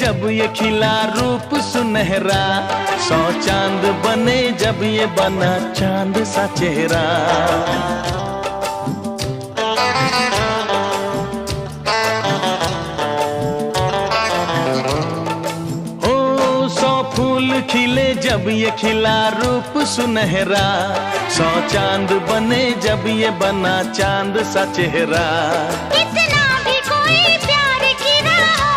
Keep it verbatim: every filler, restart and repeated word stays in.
जब ये खिला रूप सुनहरा, सौ चांद बने जब ये बना चांद सा चेहरा। ओ सौ फूल खिले जब ये खिला रूप सुनहरा, सौ चांद बने जब ये बना चांद सा चेहरा।